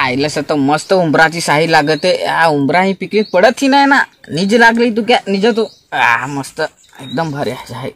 आईला तर मस्त उंबराची साही लागते. उंबरा ही पिकली पडत ही नाही ना. निज लागली तू क्या निज तू मस्त एकदम भारी आहे.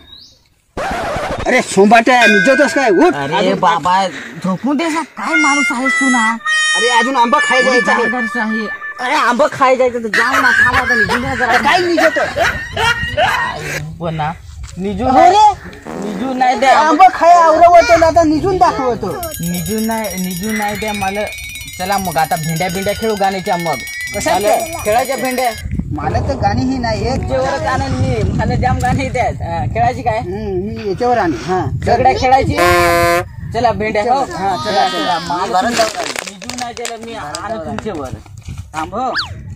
अरे सोंबाट्या निजतोस काय उठ. अरे बाबा झोपून दे. काय माणूस आहेस तू ना. अरे अजून आंबा खाय जायचा आहे. अरे आंबा खाय जायचं तर जाऊ ना. खावा आता निजून जरा. काय निजतो पण ना निजून नाही द्या. आंबा खाय आवरवतो ना आता निजून दाखवतो. निजून नाही द्या मला. चला मग आता भेंड्या खेळू गाण्याच्या. मग कशा खेळायच्या भेंड्या. मला तर गाणी ही नाही येत. याच्यावरच आणन मी. मला जाम गाणी द्या. खेळायची काय मी याच्यावर आणि सगळ्या खेळायची. चला भेंड्या हो. चला निजून नाही द्यायला मी आणू तुमच्यावर. थांब हो.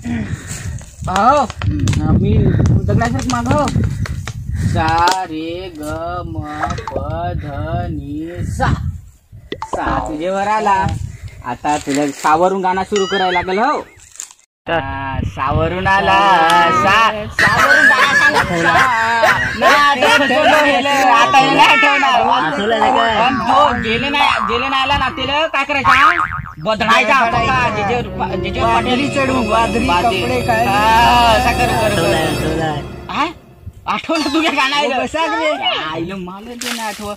मी दगडाच माग हो. सा रे ग म प ध नि सा. तुझ्यावर आला. आता तुला सावरून गाणं सुरू करायला लागेल हो. सावरून आला. सावरून गेले नाही आला ना त्याला काय करायचं. बदलायचा चढून आठवलं तुझ्या गाणं. आईलं मला ते नाही आठव.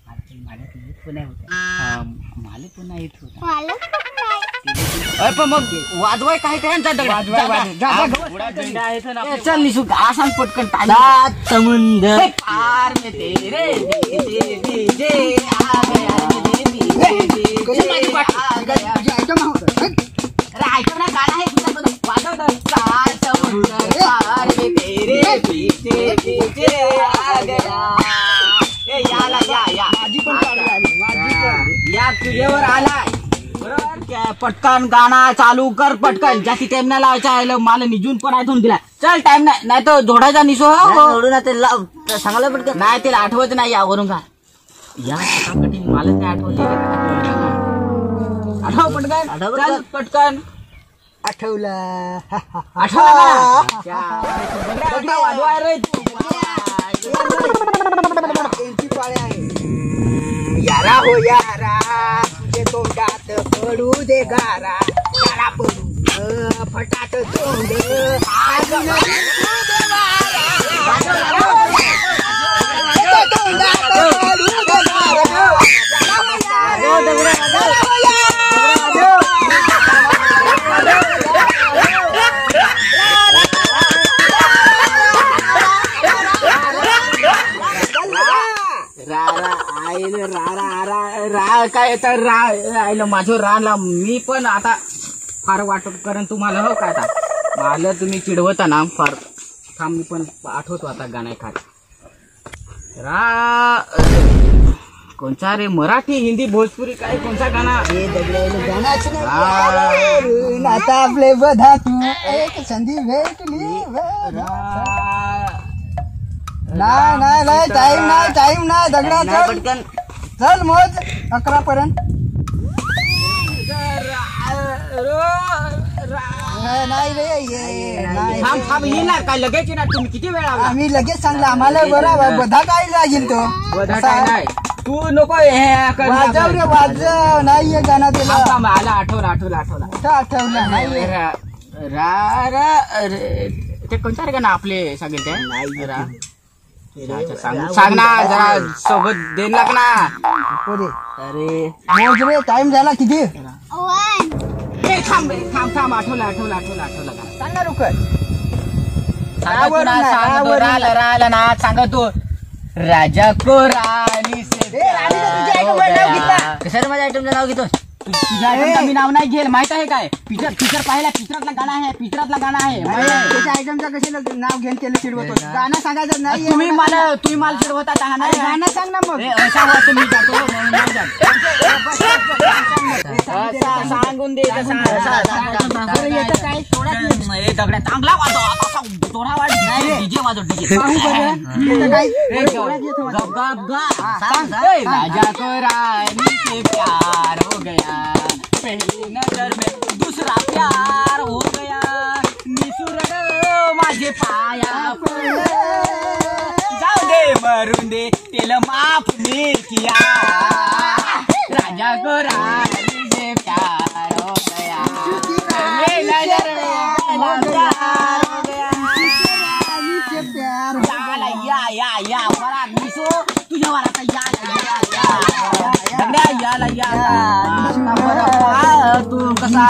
मला पुन्हा येत होता. पण मग वाजवाय काय चल निसू आसान पटकन. समुंदर पार में तेरे ऐकव ना गाणं आहे तुझं वाजव. समुंदर पार में तेरे पीछे पीछे आ गया. या तुझ्यावर आलाय बरोबर. पटकन गाणं चालू कर पटकन. जास्ती टाइम नाही लावायचा. मला निजून पण आठवून दिला. चल टाइम नाही तर जोडायचा निसो. सांगायला पटकन नाही त्याला आठवत नाही. यावरून का या कठीण मला ते आठवले. आठव पटकन. पटकन आठवला. वाजवाय रे तू. यारा हो यारा तुझे तोंडात पडू दे गारा. गारा पडू फटाट तोंड. काय तर राहिलं माझं राहला. मी पण आता फार वाटत करेन तुम्हाला हो. काय आता मला तुम्ही चिडवता ना फार. थांब मी पण आठवतो आता गाणं खात. कोणचा रे. मराठी हिंदी भोजपुरी काय कोणचा गाणं. आता आपले बधा तू एक संधी भेटली. नाही टाइम नाही दगडा. पटकन चल मोज 11 पर्यंत. नाही रे थांब येणार काय लगेच ना. तुम्ही किती वेळ आला. आम्ही लगेच सांगला. आम्हाला बरोबर बधा काय लागेल तो. नाही तू नको हे वाजव रे वाजव. नाही गाणं त्याला. मला आठवला. आठवलं नाही. ते कोणत्या रे गाणं आपले सांगेल ते नाही. सांग ना जरा सोबत देन लाग ना. अरे मोज रे. टाइम झाला किती. थांब आठवला सांग ना रुकर. राहिला ना सांग तू. राजा को राणी से कशाला माझ्या आयटमचं नाव घेतो. तुझ्या आयटमचं मी नाव नाही घेईल. माहित आहे काय. पिक्चर पाहिला. पिक्चरातला गाणं आहे. त्याच्या आयटमचं कशाला नाव घेऊन केलं चिडवतो. गाणं सांगायचं नाही. तुम्ही मला चिडवता गाणं सांग ना मग. मी जातो सांगून दे. दगड्या चांगला राजा को रानी से प्यार हो गया. पहली नजर में दूसरा प्यार हो गया. निसुरड माझे पाया जाऊ दे मरून दे तेल माफ मी किया. राजा को रानी से प्यार हो गया. या वरात निसो तुझ्या वरात या तू कसा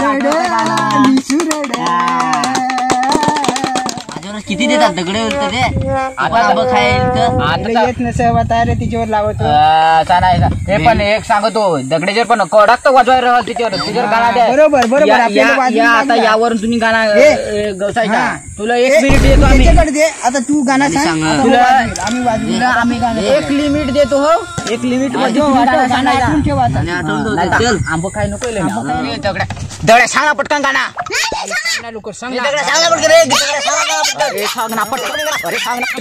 किती देतात दगडे ते आता खायला येत नसं रे तिच्यावर लावतो हे पण एक सांगतो दगडेजर पण कडक वाजवायला राहत तिच्यावर गाणा द्या. बरोबर आता यावरून तुम्ही गाणा गवसायचा. तुला 1 मिनिट देतो आम्ही. दे आता तू गाणं सांग. आम्ही एक लिमिट देतो. हो 1 लिमिट मध्ये आंब काय नको दगड्या सांगा पटकन गाणा. लवकर सांग सांग ना पटकन. अरे सांग ना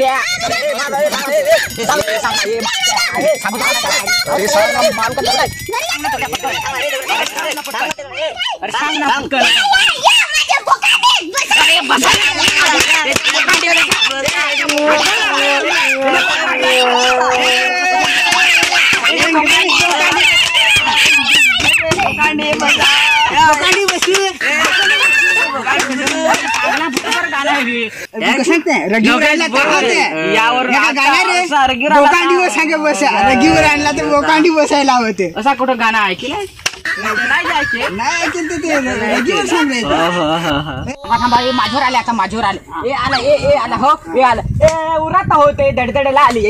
रगीवर आणला तर बोकांडी बसायला होते. असा कुठं गाणं ऐकलं नाही रगीवर सांगायचं. माझ्यावर आले आता माझ्यावर आले. ए आला ए आला हो ए आला ए उरात होते दडदडेला आली.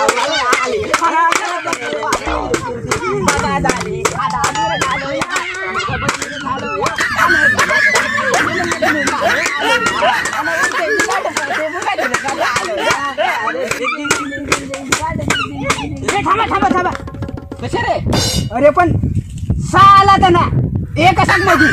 थांबा कसे रे. अरे पण साला त्यांना एक असाच मध्ये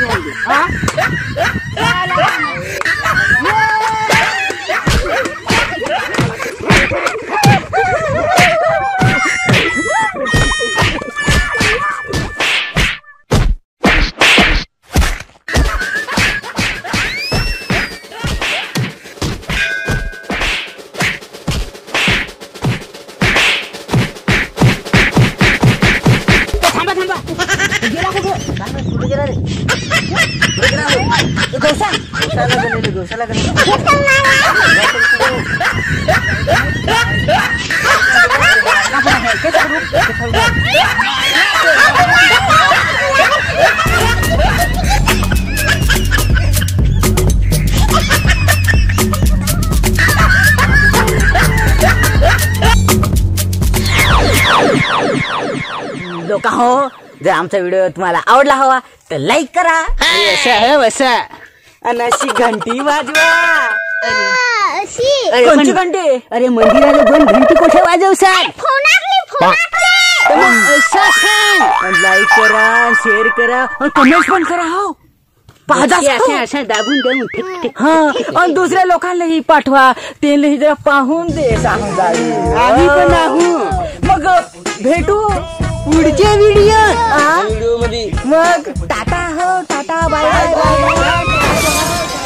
लोक हो. जर आमचा व्हिडिओ तुम्हाला आवडला हवा तर लाईक करा. आणि अशी घंटी वाजवा. कोणची घंटी. अरे मंदिराला 2 घंटी कुठे वाजवसाल. लाईक करा शेअर करा कमेंट पण करा. हो अशा दाबून देऊन आणि दुसऱ्या लोकांनाही पाठवा. त्यांनाही जरा पाहून दे. आम्ही पण राहू. मग भेटू पुढच्या व्हिडिओ मध्ये. मग टाटा हो टाटा बाय बाय.